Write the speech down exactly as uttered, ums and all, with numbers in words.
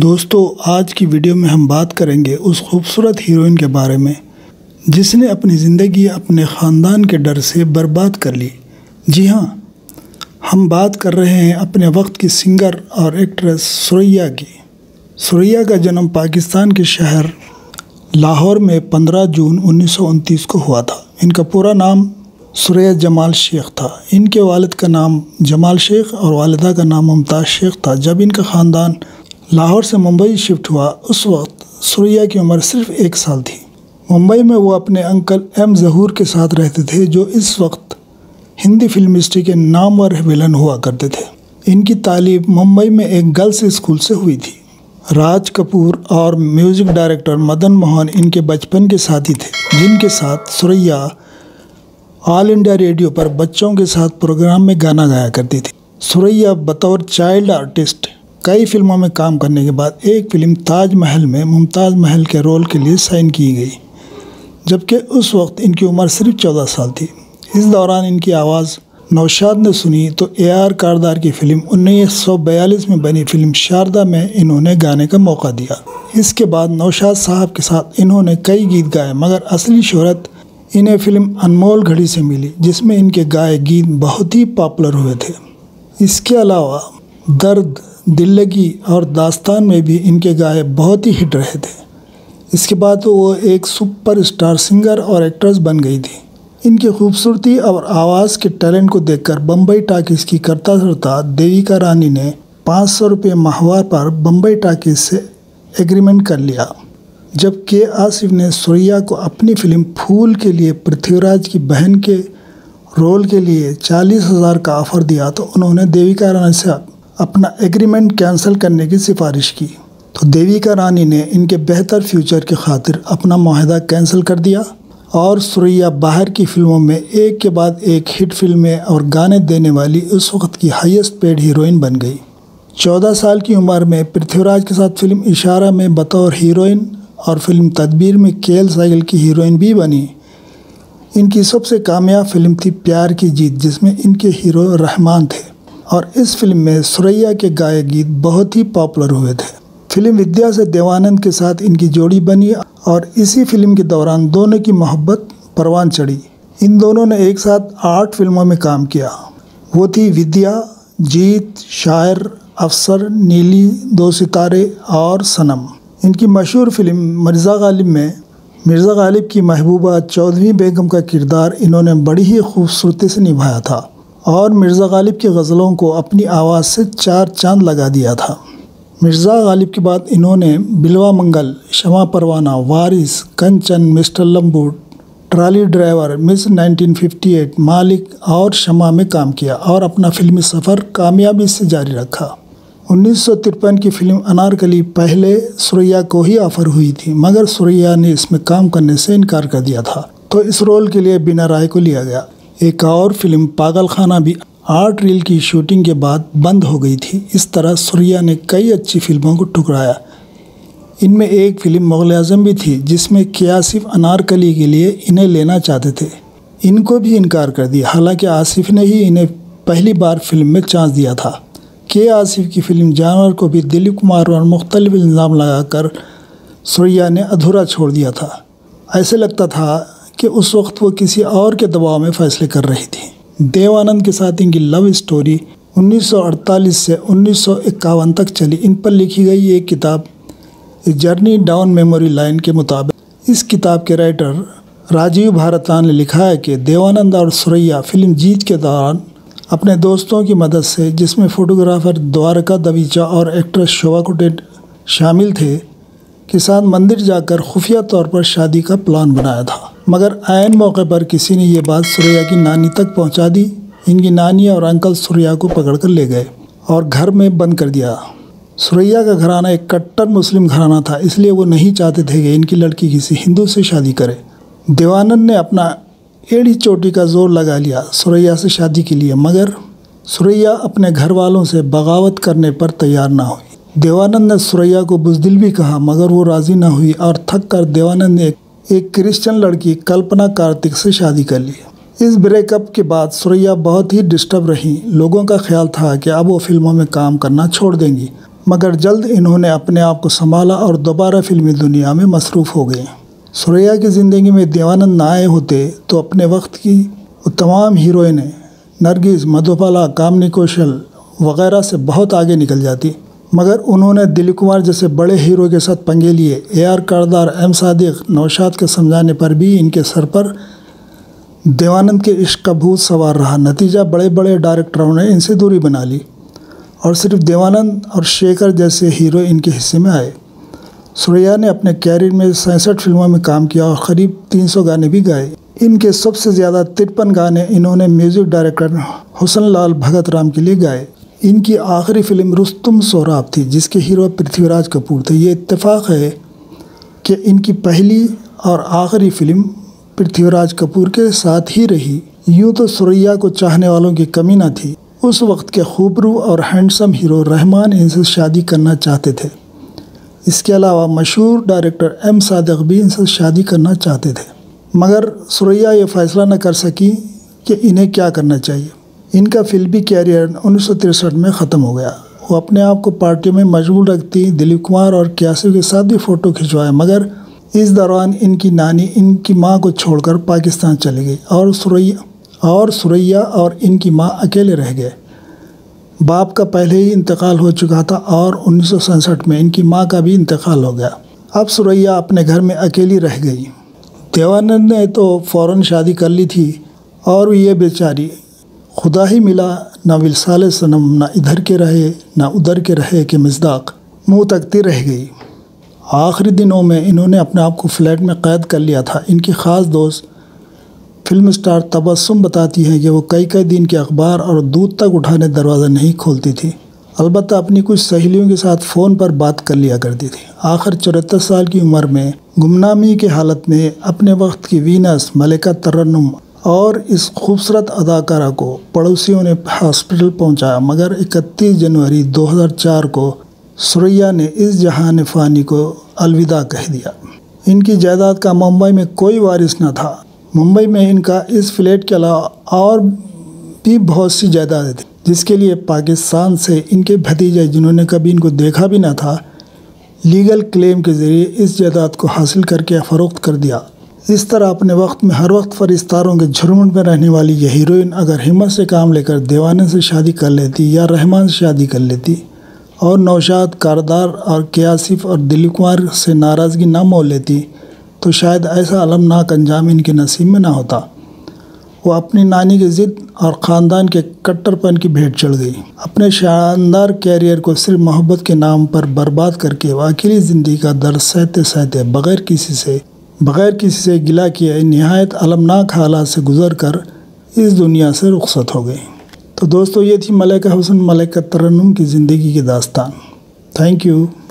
दोस्तों, आज की वीडियो में हम बात करेंगे उस खूबसूरत हीरोइन के बारे में जिसने अपनी ज़िंदगी अपने ख़ानदान के डर से बर्बाद कर ली। जी हाँ, हम बात कर रहे हैं अपने वक्त की सिंगर और एक्ट्रेस सुरैया की। सुरैया का जन्म पाकिस्तान के शहर लाहौर में पंद्रह जून उन्नीस सौ उनतीस को हुआ था। इनका पूरा नाम सुरैया जमाल शेख था। इनके वालिद का नाम जमाल शेख और वालिदा का नाम मुमताज़ शेख था। जब इनका ख़ानदान लाहौर से मुंबई शिफ्ट हुआ, उस वक्त सुरैया की उम्र सिर्फ एक साल थी। मुंबई में वो अपने अंकल एम ज़हूर के साथ रहते थे, जो इस वक्त हिंदी फिल्म इंडस्ट्री के नामवर विलन हुआ करते थे। इनकी तालीम मुंबई में एक गर्ल्स स्कूल से हुई थी। राज कपूर और म्यूज़िक डायरेक्टर मदन मोहन इनके बचपन के साथी थे, जिनके साथ सुरैया ऑल इंडिया रेडियो पर बच्चों के साथ प्रोग्राम में गाना गाया करती थी। सुरैया बतौर चाइल्ड आर्टिस्ट कई फिल्मों में काम करने के बाद एक फिल्म ताज महल में मुमताज़ महल के रोल के लिए साइन की गई, जबकि उस वक्त इनकी उम्र सिर्फ चौदह साल थी। इस दौरान इनकी आवाज़ नौशाद ने सुनी तो ए आर कारदार की फिल्म उन्नीस सौ बयालीस में बनी फिल्म शारदा में इन्होंने गाने का मौका दिया। इसके बाद नौशाद साहब के साथ इन्होंने कई गीत गाए, मगर असली शोहरत इन्हें फिल्म अनमोल घड़ी से मिली, जिसमें इनके गाए गीत बहुत ही पॉपुलर हुए थे। इसके अलावा दर्द, दिल लगी और दास्तान में भी इनके गाए बहुत ही हिट रहे थे। इसके बाद तो वो एक सुपरस्टार सिंगर और एक्ट्रेस बन गई थी। इनकी खूबसूरती और आवाज़ के टैलेंट को देखकर बम्बई टाकीज़ की करता धरता देविका रानी ने पाँच सौ रुपये माहवार पर बम्बई टाकीज़ से एग्रीमेंट कर लिया। जब के आसिफ ने सुरैया को अपनी फिल्म फूल के लिए पृथ्वीराज की बहन के रोल के लिए चालीस हज़ार का ऑफ़र दिया, तो उन्होंने देविका रानी से अपना एग्रीमेंट कैंसिल करने की सिफारिश की। तो देविका रानी ने इनके बेहतर फ्यूचर की खातिर अपना मुआहदा कैंसिल कर दिया और सुरैया बाहर की फिल्मों में एक के बाद एक हिट फिल्में और गाने देने वाली उस वक्त की हाईएस्ट पेड हीरोइन बन गई। चौदह साल की उम्र में पृथ्वीराज के साथ फिल्म इशारा में बतौर हीरोइन और फिल्म तदबीर में के एल साहिल की हीरोइन भी बनी। इनकी सबसे कामयाब फिल्म थी प्यार की जीत, जिसमें इनके हीरो रहमान थे, और इस फिल्म में सुरैया के गाए गीत बहुत ही पॉपुलर हुए थे। फिल्म विद्या से देवानंद के साथ इनकी जोड़ी बनी और इसी फिल्म के दौरान दोनों की मोहब्बत परवान चढ़ी। इन दोनों ने एक साथ आठ फिल्मों में काम किया। वो थी विद्या, जीत, शायर, अफसर, नीली, दो सितारे और सनम। इनकी मशहूर फिल्म मिर्ज़ा गालिब में मिर्ज़ा गालिब की महबूबा चौधरी बेगम का किरदार इन्होंने बड़ी ही खूबसूरती से निभाया था और मिर्ज़ा गालिब की गज़लों को अपनी आवाज़ से चार चांद लगा दिया था। मिर्ज़ा गालिब के बाद इन्होंने Bilwa Mangal, Shama Parwana, Waris, Kanchan, Mister Lambu, trolley driver, Miss nineteen fifty eight, Malik और शमा में काम किया और अपना फिल्मी सफ़र कामयाबी से जारी रखा। उन्नीस सौ तिरपन की फिल्म अनारकली पहले सुरैया को ही ऑफ़र हुई थी, मगर सुरैया ने इसमें काम करने से इनकार कर दिया था, तो इस रोल के लिए बिना राय को लिया गया। एक और फिल्म पागल खाना भी आठ रील की शूटिंग के बाद बंद हो गई थी। इस तरह सुरैया ने कई अच्छी फिल्मों को ठुकराया। इनमें एक फिल्म मुग़ल आज़म भी थी, जिसमें के आसिफ अनारकली के लिए इन्हें लेना चाहते थे। इनको भी इनकार कर दिया, हालांकि आसिफ ने ही इन्हें पहली बार फिल्म में चांस दिया था। के आसिफ की फिल्म जानवर को भी दिलीप कुमार और मुख्तलिफ इल्ज़ाम लगाकर सुरैया ने अधूरा छोड़ दिया था। ऐसे लगता था कि उस वक्त वो किसी और के दबाव में फ़ैसले कर रही थी। देवानंद के साथ इनकी लव स्टोरी उन्नीस सौ अड़तालीस से उन्नीस सौ इक्यावन तक चली। इन पर लिखी गई एक किताब जर्नी डाउन मेमोरी लाइन के मुताबिक इस किताब के राइटर राजीव भारतान ने लिखा है कि देवानंद और सुरैया फिल्म जीत के दौरान अपने दोस्तों की मदद से, जिसमें फ़ोटोग्राफ़र द्वारका दवीचा और एक्ट्रेस शोभा कुटेट शामिल थे, के साथ मंदिर जाकर खुफिया तौर पर शादी का प्लान बनाया था। मगर ऐन मौके पर किसी ने ये बात सुरैया की नानी तक पहुंचा दी। इनकी नानी और अंकल सुरैया को पकड़कर ले गए और घर में बंद कर दिया। सुरैया का घराना एक कट्टर मुस्लिम घराना था, इसलिए वो नहीं चाहते थे कि इनकी लड़की किसी हिंदू से शादी करे। देवानंद ने अपना एड़ी चोटी का जोर लगा लिया सुरैया से शादी के लिए, मगर सुरैया अपने घर वालों से बगावत करने पर तैयार ना हुई। देवानंद ने सुरैया को बुज़दिल भी कहा, मगर वो राज़ी ना हुई और थक कर देवानंद ने एक क्रिश्चियन लड़की कल्पना कार्तिक से शादी कर ली। इस ब्रेकअप के बाद सुरैया बहुत ही डिस्टर्ब रही। लोगों का ख्याल था कि अब वो फिल्मों में काम करना छोड़ देंगी, मगर जल्द इन्होंने अपने आप को संभाला और दोबारा फिल्मी दुनिया में मसरूफ़ हो गए। सुरैया की ज़िंदगी में देवानंद ना आए होते तो अपने वक्त की तमाम हीरोइनें नरगिस, मधुबाला, कामिनी कौशल वगैरह से बहुत आगे निकल जाती, मगर उन्होंने दिलीप कुमार जैसे बड़े हीरो के साथ पंगे लिए। A R Kardar, M Sadiq, Naushad के समझाने पर भी इनके सर पर देवानंद के इश्क का भूत सवार रहा। नतीजा बड़े बड़े डायरेक्टरों ने इनसे दूरी बना ली और सिर्फ देवानंद और शेखर जैसे हीरो इनके हिस्से में आए। सुरैया ने अपने कैरियर में सैंसठ फिल्मों में काम किया और क़रीब तीन सौ गाने भी गाए। इनके सबसे ज़्यादा तिरपन गाने इन्होंने म्यूज़िक डायरेक्टर हुसन लाल भगत राम के लिए गाए। इनकी आखिरी फिल्म रुस्तुम सोहराब थी, जिसके हीरो पृथ्वीराज कपूर थे। ये इत्तेफाक है कि इनकी पहली और आखिरी फिल्म पृथ्वीराज कपूर के साथ ही रही। यूँ तो सुरैया को चाहने वालों की कमी न थी। उस वक्त के खूबरू और हैंडसम हीरो रहमान इनसे शादी करना चाहते थे। इसके अलावा मशहूर डायरेक्टर एम सादिक भी इनसे शादी करना चाहते थे, मगर सुरैया ये फ़ैसला न कर सकी कि इन्हें क्या करना चाहिए। इनका फिल्मी कैरियर उन्नीस सौ तिरसठ में ख़त्म हो गया। वो अपने आप को पार्टियों में मशगूल रखती, दिलीप कुमार और क्यासी के साथ भी फ़ोटो खिंचवाए, मगर इस दौरान इनकी नानी इनकी मां को छोड़कर पाकिस्तान चली गई और सुरैया और सुरैया और इनकी मां अकेले रह गए। बाप का पहले ही इंतकाल हो चुका था और उन्नीस सौ सड़सठ में इनकी मां का भी इंतकाल हो गया। अब सुरैया अपने घर में अकेली रह गई। देवानंद ने तो फ़ौरन शादी कर ली थी और ये बेचारी खुदा ही मिला न विसाले सनम, न इधर के रहे न उधर के रहे के मिज़दाक मुँह तकती रह गई। आखिरी दिनों में इन्होंने अपने आप को फ्लैट में कैद कर लिया था। इनकी ख़ास दोस्त फिल्म स्टार तबस्सुम बताती हैं कि वो कई कई दिन के अखबार और दूध तक उठाने दरवाज़ा नहीं खोलती थी, अलबत्ता अपनी कुछ सहेलियों के साथ फ़ोन पर बात कर लिया करती थी। आखिर चौहत्तर साल की उम्र में गुमनामी की हालत में अपने वक्त की वीनस मलिका तरन्नुम और इस खूबसूरत अदाकारा को पड़ोसियों ने हॉस्पिटल पहुंचाया, मगर इकतीस जनवरी दो हज़ार चार को सुरैया ने इस जहान फ़ानी को अलविदा कह दिया। इनकी जायदाद का मुंबई में कोई वारिस न था। मुंबई में इनका इस फ्लैट के अलावा और भी बहुत सी जायदादें थी, जिसके लिए पाकिस्तान से इनके भतीजे, जिन्होंने कभी इनको देखा भी न था, लीगल क्लेम के ज़रिए इस जायदाद को हासिल करके फ़रोख्त कर दिया। इस तरह अपने वक्त में हर वक्त फरिश्तारों के झुरमुट में रहने वाली यह हीरोइन अगर हिम्मत से काम लेकर देवानंद से शादी कर लेती या रहमान से शादी कर लेती और नौशाद, कारदार और क्यासिफ और दिलीप कुमार से नाराज़गी ना मोल लेती, तो शायद ऐसा अलमनाक अंजाम इनके नसीब में ना होता। वो अपनी नानी की ज़िद और ख़ानदान के कट्टरपन की भेंट चढ़ गई। अपने शानदार कैरियर को सिर्फ मोहब्बत के नाम पर बर्बाद करके वो अकेली ज़िंदगी का दर्द सहते सहते बग़ैर किसी से बग़ैर किसी से गिला किए निहायत अलमनाक हालात से गुज़र कर इस दुनिया से रुखसत हो गई। तो दोस्तों, ये थी मलाइका हुसैन मलाइका तरन्नुम की ज़िंदगी की दास्तान। Thank you.